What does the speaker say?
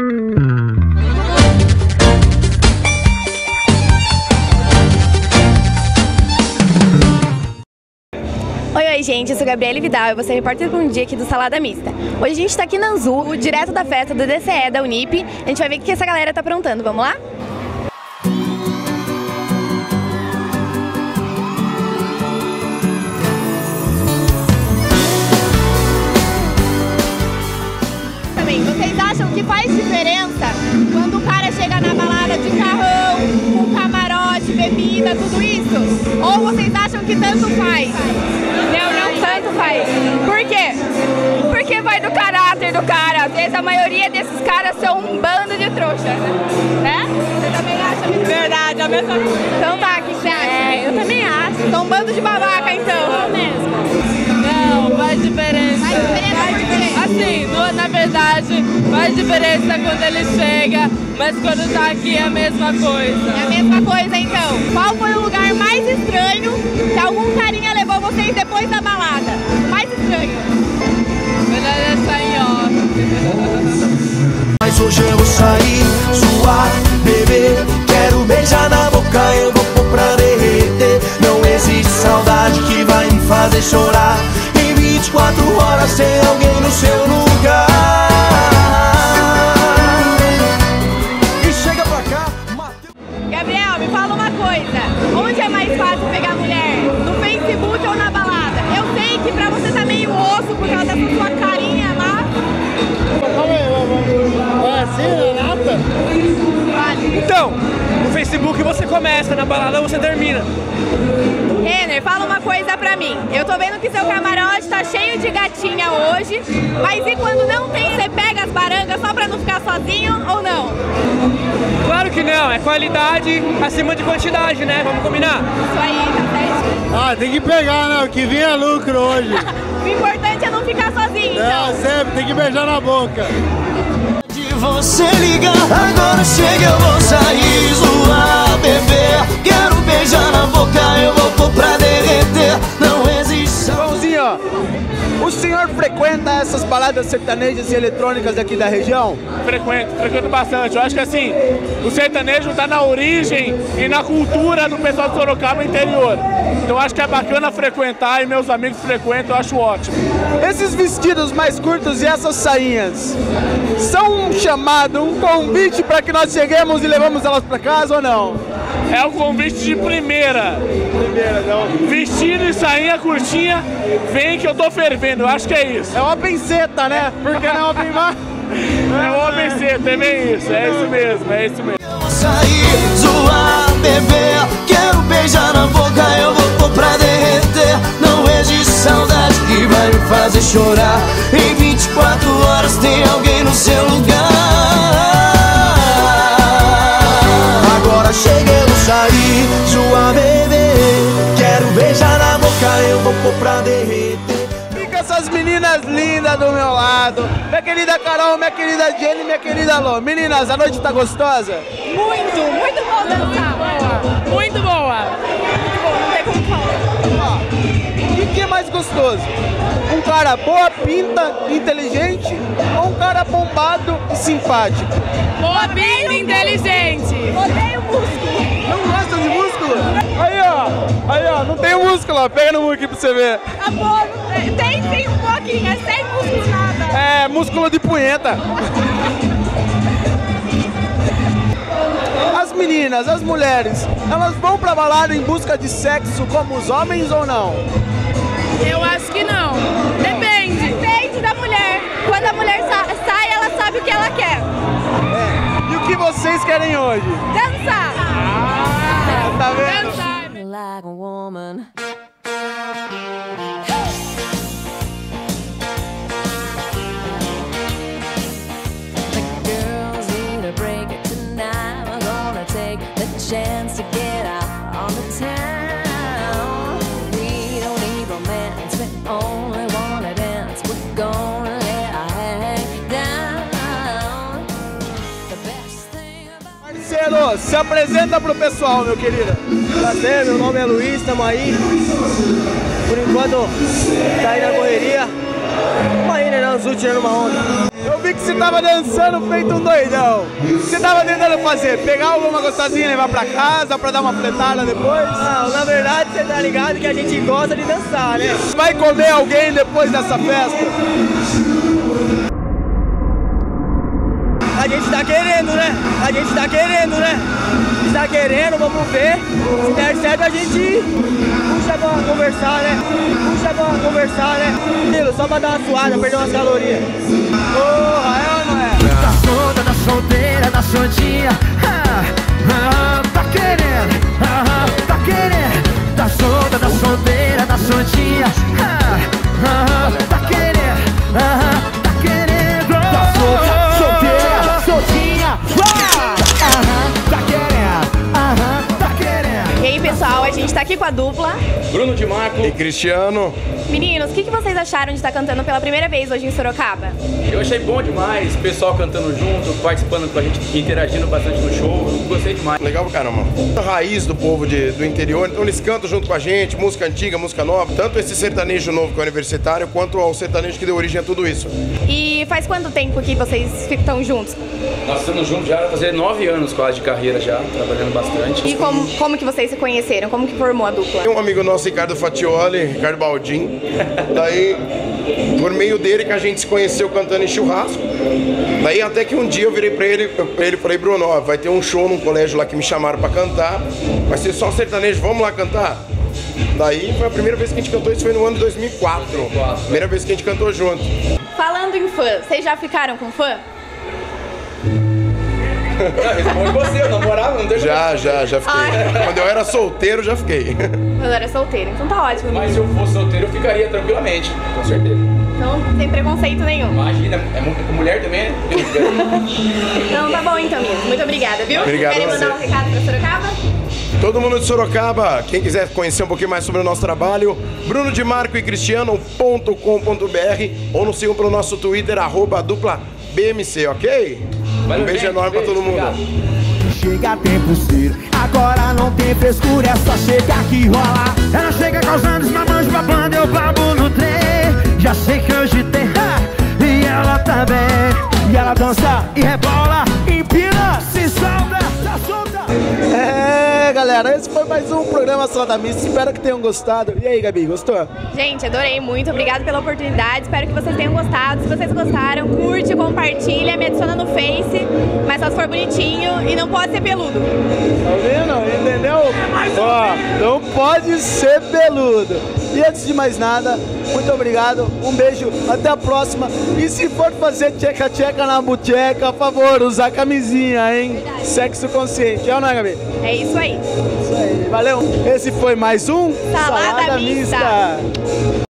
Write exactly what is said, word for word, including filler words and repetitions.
Oi, oi gente, eu sou Gabriele Vidal e vou ser repórter por um dia aqui do Salada Mista. Hoje a gente tá aqui na Anzu, direto da festa do D C E da Unip. A gente vai ver o que essa galera tá aprontando, vamos lá? Também, vocês acham que faz diferença quando o cara chega na balada de carrão, com camarote, bebida, tudo isso? Ou vocês acham que tanto faz? Não, não tanto faz. Por quê? Porque vai do caráter do cara. Às vezes a maioria desses caras são um bando de trouxa, né? Você também acha? Mesmo? Verdade, a mesma coisa. Então tá, o que você acha? É, eu também acho. São um bando de babaca, então. É mesmo. Não, faz diferença. Faz diferença, faz diferença. Assim, no, na verdade, faz diferença quando ele chega, mas quando tá aqui é a mesma coisa. É a mesma coisa, então. Qual foi o lugar mais estranho que algum carinha levou vocês depois da balada? O mais estranho? Melhor é sair off. Mas hoje eu vou sair, suar, beber. Quero beijar na boca, eu vou pôr pra derreter. Não existe saudade que vai me fazer chorar. Em vinte e quatro horas tem alguém no seu lugar. E chega pra cá, Mateus. Gabriel, me fala uma coisa. Onde é mais fácil pegar mulher? No Facebook ou na balada? Eu sei que pra você tá meio osso por causa dessa sua carinha lá. É assim, nada? Vale. Então, no Facebook você começa, na balada você termina. Renner, fala uma coisa pra mim. Eu tô vendo que seu camarote tá cheio de gatinha hoje, mas e quando não tem, você pega as barangas só pra não ficar sozinho ou não? Claro que não, é qualidade acima de quantidade, né? Vamos combinar? Isso aí, tá certo. Ah, tem que pegar, né? O que vinha é lucro hoje. O importante é não ficar sozinho, então. É, sempre, tem que beijar na boca. De você ligar, agora chega, eu vou sair, zoar, beber. Quero beijar na boca, eu vou pôr pra derreter. Não existe. Joãozinho, ó, o senhor frequenta essas baladas sertanejas e eletrônicas aqui da região? Frequento, frequento bastante. Eu acho que assim, o sertanejo tá na origem e na cultura do pessoal de Sorocaba interior. Então acho que é bacana frequentar e meus amigos frequentam, eu acho ótimo. Esses vestidos mais curtos e essas sainhas são um chamado, um convite para que nós cheguemos e levamos elas para casa ou não? É um convite de primeira. Primeira, não. Vestido e sainha curtinha, vem que eu tô fervendo, eu acho que é isso. É uma pinceta, né? Porque não é uma prima. É uma O B C, também isso, é isso mesmo, é isso mesmo. Eu vou sair, zoar, beber. Quero beijar na boca, eu vou pôr pra derreter. Não existe saudade que vai me fazer chorar. Em vinte e quatro horas tem alguém no seu lugar. Agora chega, eu vou sair, zoar, beber. Quero beijar na boca, eu vou pôr pra derreter. Fica essas meninas lindas do meu lado. Minha querida Carol, minha querida Jenny, minha querida Lô. Meninas, a noite tá gostosa? Muito, muito bom dançar. Muito boa. Muito bom, não tem como falar. Ó, o que é mais gostoso? Um cara boa pinta, inteligente ou um cara bombado e simpático? Boa pinta, inteligente. Odeio músculo. Não gosta de músculo? Aí, ó. Aí, ó. Não tem músculo, ó. Pega no músculo aqui pra você ver. Amor, tem, tem um pouquinho, é sem músculo nada. É, músculo de punheta. As meninas, as mulheres, elas vão pra balada em busca de sexo como os homens ou não? Eu acho que não. Depende. Depende da mulher. Quando a mulher sa sai, ela sabe o que ela quer. É. E o que vocês querem hoje? Dançar. Ah, tá vendo? Dançar. Like a woman. The girls need a break tonight. We're gonna take the chance to get out on the town. We don't need romance, we only wanna dance. We're gonna let our hang down. The best thing about Marcelo, se apresenta pro pessoal, meu querido. Prazer, meu nome é Luiz, estamos aí. Por enquanto, tá aí na correria. Vamos aí, né, na Anzu, tirando uma onda. Eu vi que você tava dançando feito um doidão. O que você tava tentando fazer? Pegar alguma gostosinha e levar pra casa pra dar uma fletada depois? Não, na verdade você tá ligado que a gente gosta de dançar, né? Vai comer alguém depois dessa festa? A gente tá querendo, né? A gente tá querendo, né? A gente tá querendo, vamos ver. Se der certo a gente puxa pra conversar, né? Puxa pra conversar, né? Só pra dar uma suada, perder umas calorias. Porra, é ou não é? Tá solta, tá solteira, tá soltinha. Ah, ah, tá querendo, ah, tá querendo. Tá solta, tá solteira, tá soltinha. Ah, ah, tá querendo, ah, tá querendo. Tá solta, solteira, soltinha. Ah, ah, tá querendo, ah, tá querendo. E aí, pessoal, a gente tá aqui com a dupla Bruno de Marco e Cristiano. Meninos, o que, que vocês acharam de estar cantando pela primeira vez hoje em Sorocaba? Eu achei bom demais, o pessoal cantando junto, participando com a gente, interagindo bastante no show, eu gostei demais. Legal, caramba. A raiz do povo de, do interior, então eles cantam junto com a gente, música antiga, música nova, tanto esse sertanejo novo que é universitário, quanto ao sertanejo que deu origem a tudo isso. E faz quanto tempo que vocês estão juntos? Nós estamos juntos já, vai fazer nove anos quase de carreira já, trabalhando bastante. E como, como que vocês se conheceram? Como que formou a dupla? Tem um amigo nosso, Ricardo Fatioli, Ricardo Baldin, daí por meio dele que a gente se conheceu cantando em churrasco. Daí até que um dia eu virei pra ele, pra ele falei, Bruno, ó, vai ter um show num colégio lá que me chamaram pra cantar, vai ser só sertanejo, vamos lá cantar? Daí foi a primeira vez que a gente cantou, isso foi no ano de dois mil e quatro, primeira vez que a gente cantou junto. Falando em fã, vocês já ficaram com fã? Responde você, eu namorava, não deixa. Já, já, já fiquei. Ai. Quando eu era solteiro, já fiquei. Quando eu era solteira, então tá ótimo. Mas se eu fosse solteiro, eu ficaria tranquilamente, com certeza. Então, sem preconceito nenhum. Imagina, é muito, mulher também, né? Então tá bom então, meninos. Muito obrigada, viu? Obrigado Querem a você. mandar um recado pra Sorocaba? Todo mundo de Sorocaba, quem quiser conhecer um pouquinho mais sobre o nosso trabalho, bruno de marco e cristiano ponto com ponto br ou nos sigam pelo nosso Twitter, arroba dupla B M C, ok? Valeu, um beijo gente, enorme beijo, pra todo mundo. obrigado. Chega tempo cedo, agora não tem frescura, é só chegar que rola. Ela chega causando esmamanjo, babando, eu babo no trem. Já sei que hoje tem, ha, e ela também. E ela dança e rebola, empina, se solta, tá solta. É, galera, esse foi mais um programa Salada Mista, espero que tenham gostado. E aí, Gabi, gostou? Gente, adorei muito. Obrigada pela oportunidade. Espero que vocês tenham gostado. Se vocês gostaram, curte, compartilha, me adiciona no Face, mas só se for bonitinho e não pode ser peludo. Tá vendo? Entendeu? Ó, não pode ser peludo. E antes de mais nada, muito obrigado, um beijo, até a próxima. E se for fazer tcheca-tcheca na bucheca, a favor, usar camisinha, hein? Verdade. Sexo consciente, é ou não é, Gabi? É isso aí. Isso aí, valeu. Esse foi mais um Salada Mista. Mista.